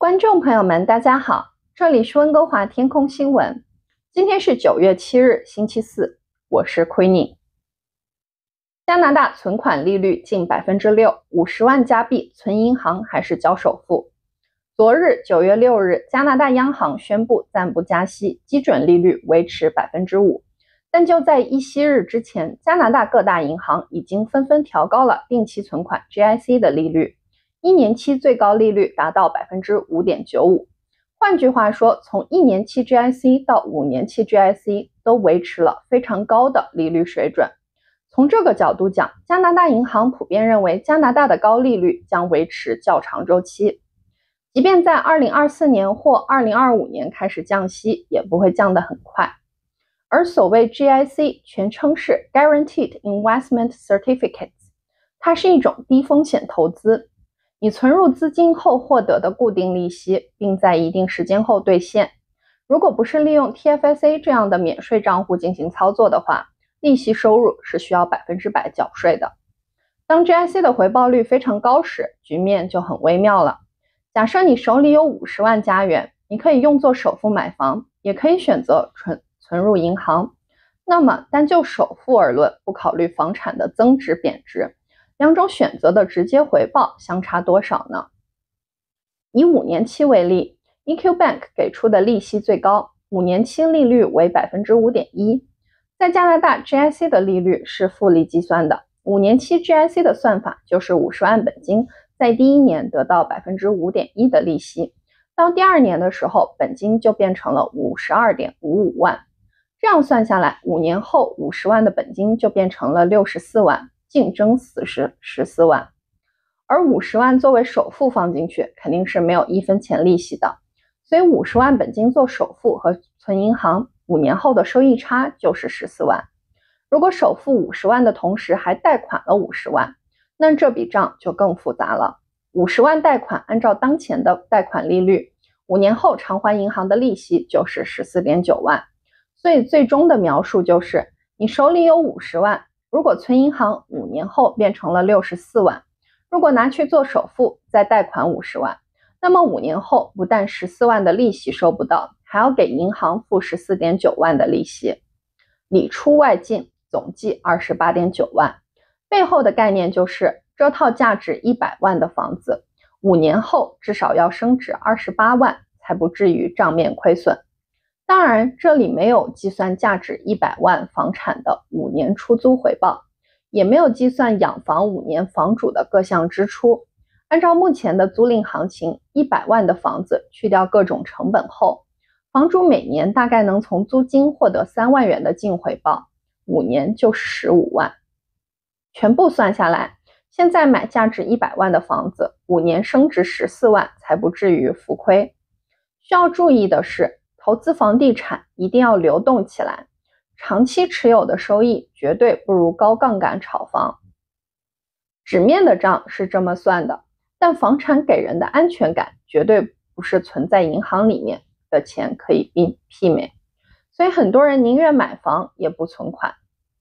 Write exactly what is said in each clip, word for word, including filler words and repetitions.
观众朋友们，大家好，这里是温哥华天空新闻。今天是九月七日，星期四，我是 Queenie。加拿大存款利率近 百分之六， 五十万加币存银行还是交首付。昨日九月六日，加拿大央行宣布暂不加息，基准利率维持 百分之五。但就在一息日之前，加拿大各大银行已经纷纷调高了定期存款 G I C 的利率，一年期最高利率达到 百分之五点九五。 换句话说，从一年期 G I C 到五年期 G I C 都维持了非常高的利率水准。从这个角度讲，加拿大银行普遍认为加拿大的高利率将维持较长周期，即便在二零二四年或二零二五年开始降息，也不会降得很快。而所谓 G I C 全称是 Guaranteed Investment Certificates， 它是一种低风险投资，你存入资金后获得的固定利息，并在一定时间后兑现。如果不是利用 T F S A 这样的免税账户进行操作的话，利息收入是需要百分之百缴税的。当 G I C 的回报率非常高时，局面就很微妙了。假设你手里有五十万加元，你可以用作首付买房，也可以选择存存入银行。那么单就首付而论，不考虑房产的增值贬值，两种选择的直接回报相差多少呢？以五年期为例， E Q Bank 给出的利息最高，五年期利率为 百分之五点一。 在加拿大 G I C 的利率是复利计算的，五年期 G I C 的算法就是五十万本金，在第一年得到 百分之五点一 的利息，到第二年的时候本金就变成了 五十二点五五万。这样算下来，五年后五十万的本金就变成了六十四万，净增四十四万。而五十万作为首付放进去，肯定是没有一分钱利息的，所以五十万本金做首付和存银行，五年后的收益差就是十四万。如果首付五十万的同时还贷款了五十万，那这笔账就更复杂了。五十万贷款按照当前的贷款利率，五年后偿还银行的利息就是 十四点九万。所以最终的描述就是，你手里有五十万，如果存银行五年后变成了六十四万，如果拿去做首付再贷款五十万，那么五年后不但十四万的利息收不到，还要给银行付 十四点九万的利息，里出外进总计 二十八点九万。背后的概念就是，这套价值一百万的房子，五年后至少要升值二十八万，才不至于账面亏损。当然，这里没有计算价值一百万房产的五年出租回报，也没有计算养房五年房主的各项支出。按照目前的租赁行情，一百万的房子去掉各种成本后，房主每年大概能从租金获得三万元的净回报，五年就十五万。全部算下来，现在买价值一百万的房子，五年升值十四万才不至于浮亏。需要注意的是，投资房地产一定要流动起来，长期持有的收益绝对不如高杠杆炒房。纸面的账是这么算的，但房产给人的安全感绝对不是存在银行里面的钱可以媲美，所以很多人宁愿买房也不存款。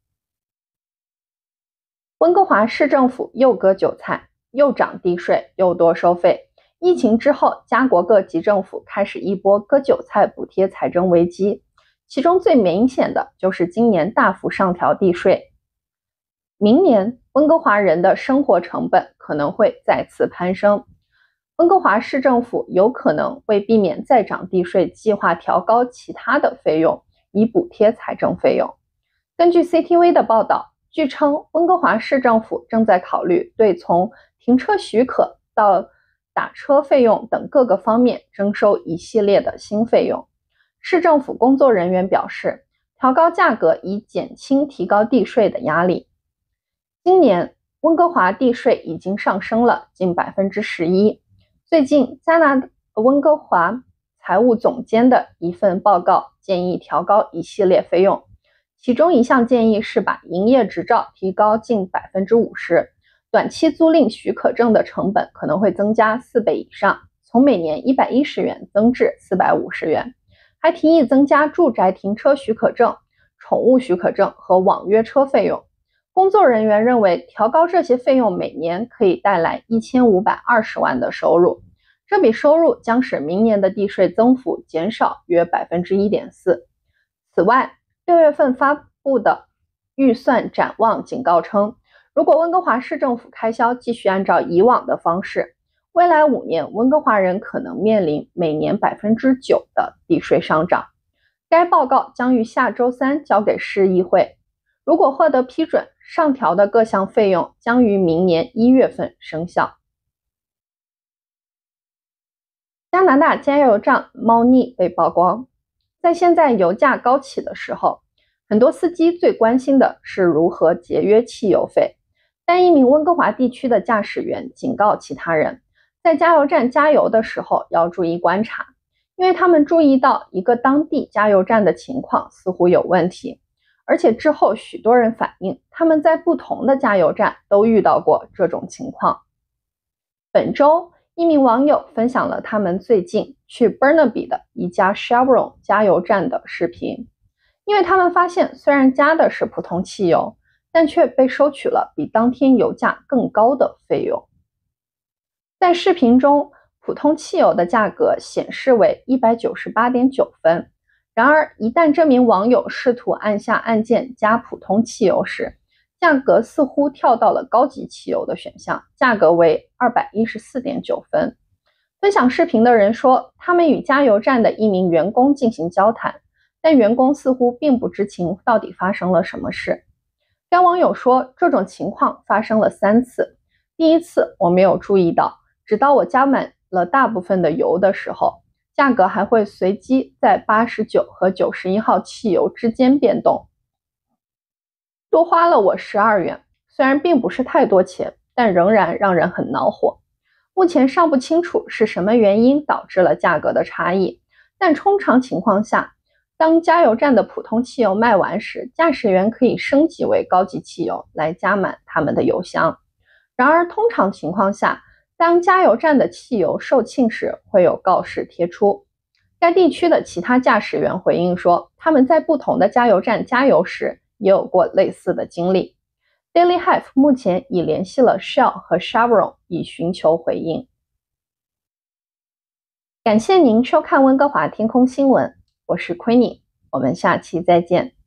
温哥华市政府又割韭菜，又涨地税，又多收费。疫情之后，加国各级政府开始一波割韭菜补贴财政危机，其中最明显的就是今年大幅上调地税。明年温哥华人的生活成本可能会再次攀升，温哥华市政府有可能为避免再涨地税，计划调高其他的费用，以补贴财政费用。根据 C T V 的报道，据称温哥华市政府正在考虑对从停车许可到打车费用等各个方面征收一系列的新费用。市政府工作人员表示，调高价格以减轻提高地税的压力。今年温哥华地税已经上升了近 百分之十一。最近加拿大温哥华财务总监的一份报告建议调高一系列费用，其中一项建议是把营业执照提高近 百分之五十，短期租赁许可证的成本可能会增加四倍以上，从每年一百一十元增至四百五十元。还提议增加住宅停车许可证、宠物许可证和网约车费用。工作人员认为，调高这些费用每年可以带来一千五百二十万的收入， 这笔收入将使明年的地税增幅减少约 百分之一点四。此外，六月份发布的预算展望警告称，如果温哥华市政府开销继续按照以往的方式，未来五年温哥华人可能面临每年 百分之九 的地税上涨。该报告将于下周三交给市议会，如果获得批准，上调的各项费用将于明年一月份生效。加拿大加油站猫腻被曝光。在现在油价高企的时候，很多司机最关心的是如何节约汽油费。但一名温哥华地区的驾驶员警告其他人，在加油站加油的时候要注意观察，因为他们注意到一个当地加油站的情况似乎有问题，而且之后许多人反映他们在不同的加油站都遇到过这种情况。本周，一名网友分享了他们最近去 Burnaby 的一家 Chevron 加油站的视频，因为他们发现虽然加的是普通汽油，但却被收取了比当天油价更高的费用。在视频中，普通汽油的价格显示为 一百九十八点九分，然而一旦这名网友试图按下按键加普通汽油时，价格似乎跳到了高级汽油的选项，价格为 二百一十四点九分。分享视频的人说，他们与加油站的一名员工进行交谈，但员工似乎并不知情到底发生了什么事。该网友说，这种情况发生了三次，第一次我没有注意到，直到我加满了大部分的油的时候，价格还会随机在八十九和九十一号汽油之间变动，多花了我十二元，虽然并不是太多钱，但仍然让人很恼火。目前尚不清楚是什么原因导致了价格的差异，但通常情况下，当加油站的普通汽油卖完时，驾驶员可以升级为高级汽油来加满他们的油箱。然而通常情况下，当加油站的汽油售罄时，会有告示贴出。该地区的其他驾驶员回应说，他们在不同的加油站加油时也有过类似的经历。Daily Hive 目前已联系了 Shell 和 Chevron 以寻求回应。感谢您收看温哥华天空新闻，我是 Queenie， 我们下期再见。